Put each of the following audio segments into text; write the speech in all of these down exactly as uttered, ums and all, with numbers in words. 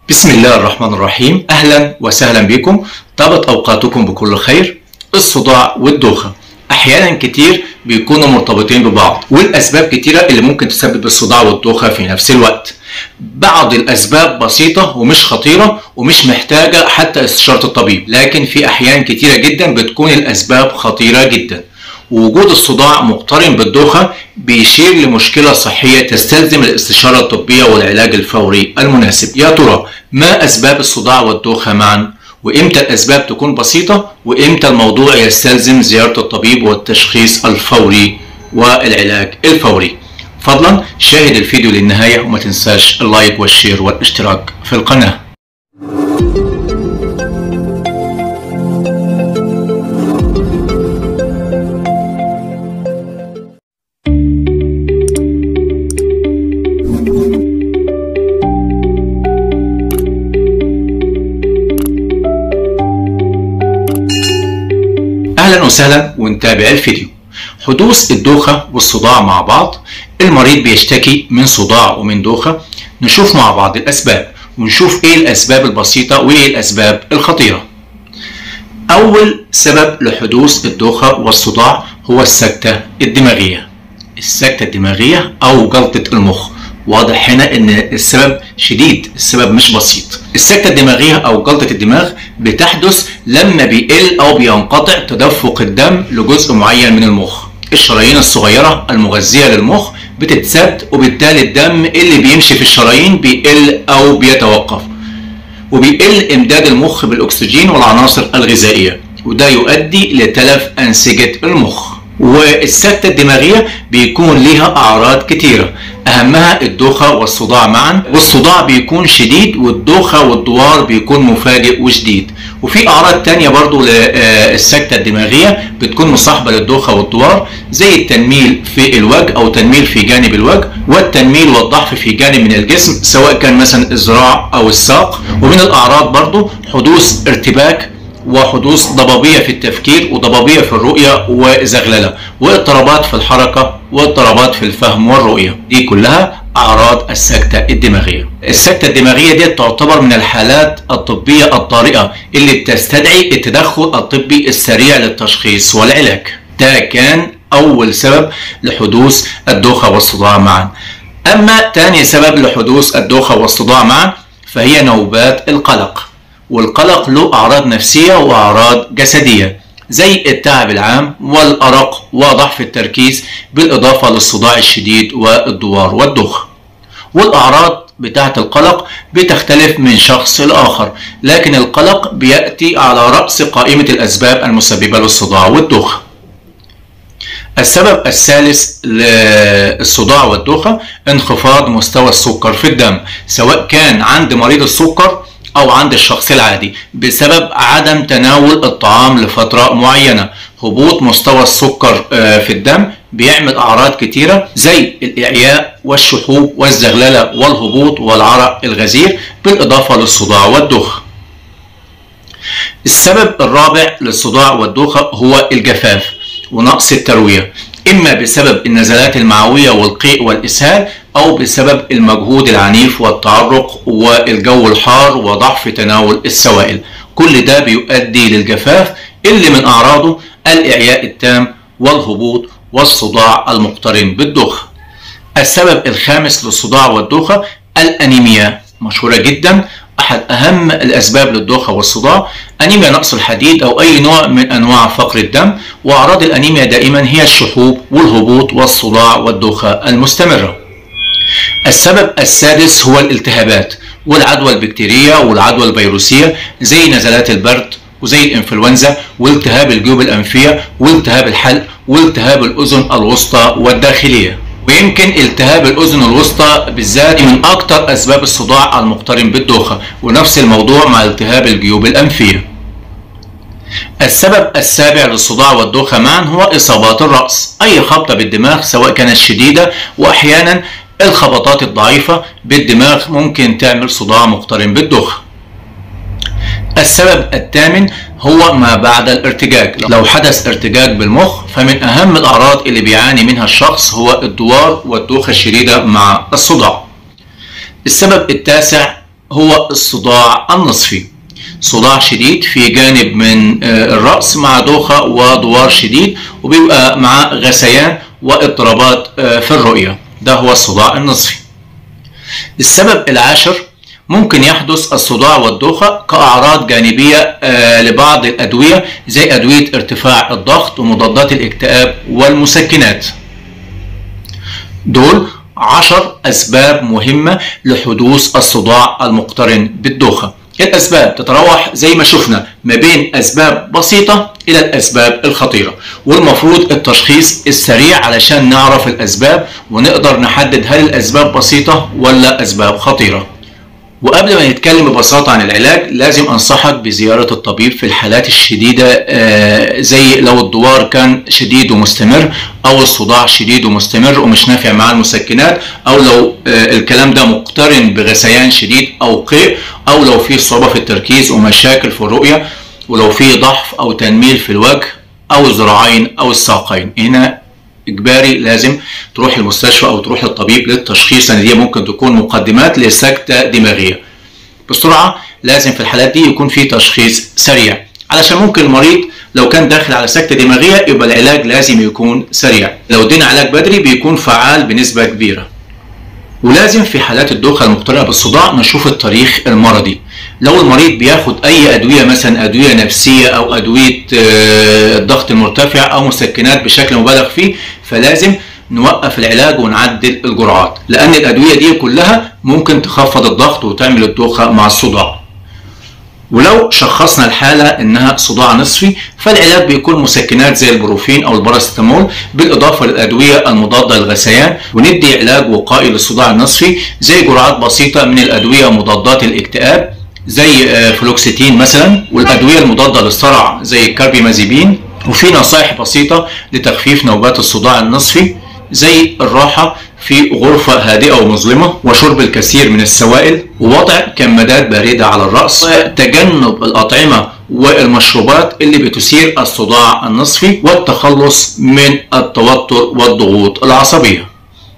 بسم الله الرحمن الرحيم. أهلا وسهلا بكم. طابت أوقاتكم بكل خير. الصداع والدوخة أحيانا كتير بيكونوا مرتبطين ببعض، والأسباب كتيرة اللي ممكن تسبب الصداع والدوخة في نفس الوقت. بعض الأسباب بسيطة ومش خطيرة ومش محتاجة حتى استشارة الطبيب، لكن في أحيان كتيرة جدا بتكون الأسباب خطيرة جدا. ووجود الصداع مقترن بالدوخة بيشير لمشكلة صحية تستلزم الاستشارة الطبية والعلاج الفوري المناسب. يا ترى ما أسباب الصداع والدوخة معا؟ وإمتى الأسباب تكون بسيطة؟ وإمتى الموضوع يستلزم زيارة الطبيب والتشخيص الفوري والعلاج الفوري؟ فضلا شاهد الفيديو للنهاية وما تنساش اللايك والشير والاشتراك في القناة. أهلا وسهلا ونتابع الفيديو. حدوث الدوخة والصداع مع بعض. المريض بيشتكي من صداع ومن دوخة. نشوف مع بعض الأسباب ونشوف إيه الأسباب البسيطة وإيه الأسباب الخطيرة. أول سبب لحدوث الدوخة والصداع هو السكتة الدماغية. السكتة الدماغية أو جلطة المخ. واضح هنا ان السبب شديد، السبب مش بسيط. السكتة الدماغية او جلطة الدماغ بتحدث لما بيقل او بينقطع تدفق الدم لجزء معين من المخ. الشرايين الصغيرة المغذية للمخ بتتسد، وبالتالي الدم اللي بيمشي في الشرايين بيقل او بيتوقف، وبيقل امداد المخ بالاكسجين والعناصر الغذائية، وده يؤدي لتلف انسجة المخ. والسكتة الدماغية بيكون ليها اعراض كتيرة، اهمها الدوخة والصداع معا. والصداع بيكون شديد، والدوخة والدوار بيكون مفاجئ وشديد. وفي اعراض تانية برضو للسكتة الدماغية بتكون مصاحبة للدوخة والدوار، زي التنميل في الوجه او تنميل في جانب الوجه، والتنميل والضعف في جانب من الجسم سواء كان مثلا الذراع او الساق. ومن الاعراض برضو حدوث ارتباك وحدوث ضبابية في التفكير وضبابية في الرؤية وزغللة، واضطرابات في الحركة واضطرابات في الفهم والرؤية. دي كلها أعراض السكتة الدماغية. السكتة الدماغية دي تعتبر من الحالات الطبية الطارئة اللي بتستدعي التدخل الطبي السريع للتشخيص والعلاج. ده كان أول سبب لحدوث الدوخة والصداع معا. أما تاني سبب لحدوث الدوخة والصداع معا فهي نوبات القلق. والقلق له أعراض نفسية وأعراض جسدية، زي التعب العام والأرق وضعف التركيز، بالإضافة للصداع الشديد والدوار والدوخة. والأعراض بتاعة القلق بتختلف من شخص لآخر، لكن القلق بيأتي على رأس قائمة الأسباب المسببة للصداع والدوخة. السبب الثالث للصداع والدوخة انخفاض مستوى السكر في الدم، سواء كان عند مريض السكر أو عند الشخص العادي، بسبب عدم تناول الطعام لفترة معينة. هبوط مستوى السكر في الدم بيعمل أعراض كتيرة زي الإعياء والشحوب والزغللة والهبوط والعرق الغزير، بالإضافة للصداع والدوخة. السبب الرابع للصداع والدوخة هو الجفاف ونقص التروية، إما بسبب النزلات المعوية والقيء والإسهال، أو بسبب المجهود العنيف والتعرق والجو الحار وضعف تناول السوائل. كل ده بيؤدي للجفاف اللي من أعراضه الإعياء التام والهبوط والصداع المقترن بالدوخة. السبب الخامس للصداع والدوخة الأنيميا، مشهورة جدا. أحد أهم الأسباب للدوخة والصداع أنيميا نقص الحديد أو أي نوع من أنواع فقر الدم. وأعراض الأنيميا دائما هي الشحوب والهبوط والصداع والدوخة المستمرة. السبب السادس هو الالتهابات والعدوى البكتيرية والعدوى الفيروسية، زي نزلات البرد وزي الإنفلونزا والتهاب الجيوب الأنفية والتهاب الحلق والتهاب الأذن الوسطى والداخلية. ويمكن التهاب الأذن الوسطى بالذات من أكثر أسباب الصداع المقترن بالدوخة، ونفس الموضوع مع التهاب الجيوب الأنفية. السبب السابع للصداع والدوخة معا هو إصابات الرأس. أي خبطة بالدماغ سواء كانت شديدة، وأحيانا الخبطات الضعيفة بالدماغ ممكن تعمل صداع مقترن بالدوخة. السبب الثامن هو ما بعد الارتجاج. لو حدث ارتجاج بالمخ فمن أهم الأعراض اللي بيعاني منها الشخص هو الدوار والدوخة الشديدة مع الصداع. السبب التاسع هو الصداع النصفي. صداع شديد في جانب من الرأس مع دوخة ودوار شديد، وبيبقى مع غثيان واضطرابات في الرؤية، ده هو الصداع النصفي. السبب العاشر، ممكن يحدث الصداع والدوخة كأعراض جانبية لبعض الأدوية زي أدوية ارتفاع الضغط ومضادات الاكتئاب والمسكنات. دول عشر أسباب مهمة لحدوث الصداع المقترن بالدوخة. الأسباب تتراوح زي ما شفنا ما بين أسباب بسيطة إلى الأسباب الخطيرة، والمفروض التشخيص السريع علشان نعرف الأسباب ونقدر نحدد هل الأسباب بسيطة ولا أسباب خطيرة. وقبل ما نتكلم ببساطة عن العلاج، لازم أنصحك بزيارة الطبيب في الحالات الشديدة، زي لو الدوار كان شديد ومستمر، أو الصداع شديد ومستمر ومش نافع مع المسكنات، أو لو الكلام ده مقترن بغثيان شديد أو قيء، أو لو في صعوبة في التركيز ومشاكل في الرؤية، ولو في ضعف أو تنميل في الوجه أو الذراعين أو الساقين. هنا إجباري لازم تروح المستشفى أو تروح للطبيب للتشخيص، لأن دي ممكن تكون مقدمات لسكتة دماغية. بسرعة لازم في الحالات دي يكون في تشخيص سريع، علشان ممكن المريض لو كان داخل على سكتة دماغية يبقى العلاج لازم يكون سريع. لو ادينا علاج بدري بيكون فعال بنسبة كبيرة. ولازم في حالات الدوخة المقترنة بالصداع نشوف التاريخ المرضي. لو المريض بياخد أي أدوية، مثلا أدوية نفسية أو أدوية الضغط المرتفع أو مسكنات بشكل مبالغ فيه، فلازم نوقف العلاج ونعدل الجرعات، لأن الأدوية دي كلها ممكن تخفض الضغط وتعمل الدوخة مع الصداع. ولو شخصنا الحالة انها صداع نصفي، فالعلاج بيكون مسكنات زي البروفين او الباراسيتامول بالاضافة للادوية المضادة للغثيان، وندي علاج وقائي للصداع النصفي زي جرعات بسيطة من الادوية مضادات الاكتئاب زي فلوكسيتين مثلا، والادوية المضادة للصرع زي الكاربيمازيبين. وفي نصائح بسيطة لتخفيف نوبات الصداع النصفي زي الراحة في غرفة هادئة ومظلمة، وشرب الكثير من السوائل، ووضع كمادات باردة على الرأس، وتجنب الأطعمة والمشروبات اللي بتثير الصداع النصفي، والتخلص من التوتر والضغوط العصبية.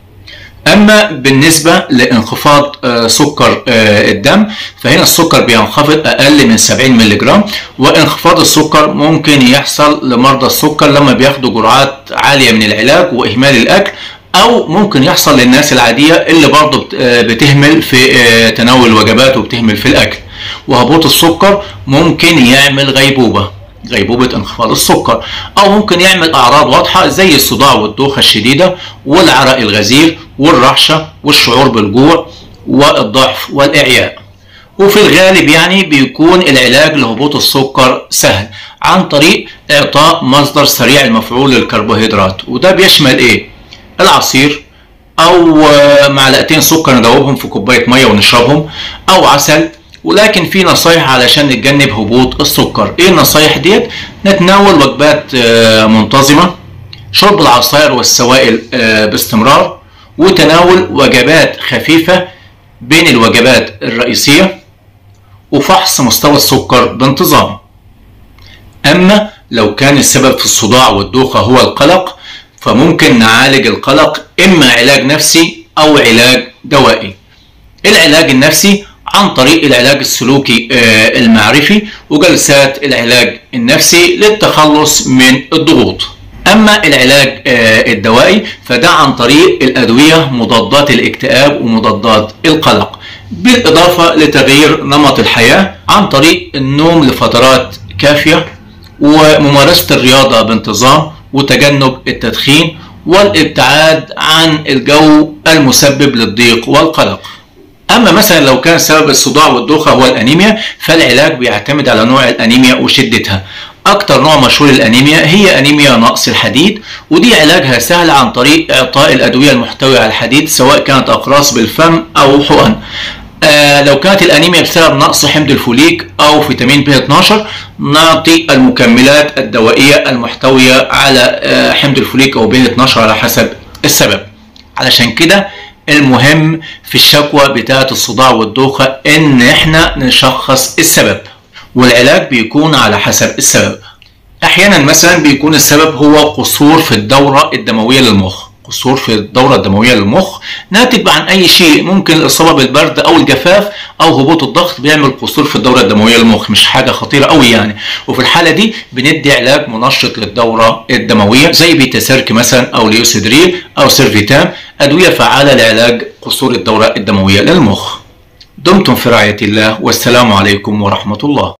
أما بالنسبة لانخفاض سكر الدم، فهنا السكر بينخفض أقل من سبعين مللي جرام، وانخفاض السكر ممكن يحصل لمرضى السكر لما بياخدوا جرعات عالية من العلاج وإهمال الأكل، أو ممكن يحصل للناس العادية اللي برضه بتهمل في تناول الوجبات وبتهمل في الأكل. وهبوط السكر ممكن يعمل غيبوبة غيبوبة انخفاض السكر، أو ممكن يعمل أعراض واضحة زي الصداع والدوخة الشديدة والعرق الغزير والرعشة والشعور بالجوع والضعف والإعياء. وفي الغالب يعني بيكون العلاج لهبوط السكر سهل عن طريق إعطاء مصدر سريع المفعول للكربوهيدرات، وده بيشمل إيه؟ العصير، أو معلقتين سكر ندوبهم في كوباية مية ونشربهم، أو عسل. ولكن في نصايح علشان نتجنب هبوط السكر. ايه النصايح ديت؟ نتناول وجبات منتظمة، شرب العصائر والسوائل باستمرار، وتناول وجبات خفيفة بين الوجبات الرئيسية، وفحص مستوى السكر بانتظام. اما لو كان السبب في الصداع والدوخة هو القلق، فممكن نعالج القلق اما علاج نفسي او علاج دوائي. العلاج النفسي عن طريق العلاج السلوكي المعرفي وجلسات العلاج النفسي للتخلص من الضغوط. أما العلاج الدوائي فده عن طريق الأدوية مضادات الاكتئاب ومضادات القلق، بالإضافة لتغيير نمط الحياة عن طريق النوم لفترات كافية، وممارسة الرياضة بانتظام، وتجنب التدخين، والابتعاد عن الجو المسبب للضيق والقلق. أما مثلا لو كان سبب الصداع والدوخة هو الأنيميا، فالعلاج بيعتمد على نوع الأنيميا وشدتها. أكتر نوع مشهور الأنيميا هي أنيميا نقص الحديد، ودي علاجها سهل عن طريق إعطاء الأدوية المحتوية على الحديد، سواء كانت أقراص بالفم أو حقن. آه لو كانت الأنيميا بسبب نقص حمض الفوليك أو فيتامين بي اثناشر، نعطي المكملات الدوائية المحتوية على آه حمض الفوليك أو بي اثناشر على حسب السبب. علشان كده المهم في الشكوى بتاعة الصداع والدوخة ان احنا نشخص السبب، والعلاج بيكون على حسب السبب. احيانا مثلا بيكون السبب هو قصور في الدورة الدموية للمخ. قصور في الدورة الدموية للمخ ناتج عن أي شيء، ممكن الإصابة بالبرد أو الجفاف أو هبوط الضغط بيعمل قصور في الدورة الدموية للمخ، مش حاجة خطيرة قوي يعني. وفي الحالة دي بندي علاج منشط للدورة الدموية زي بيتاسيرك مثلا أو ليوسيدريل أو سيرفيتام، أدوية فعالة لعلاج قصور الدورة الدموية للمخ. دمتم في رعاية الله، والسلام عليكم ورحمة الله.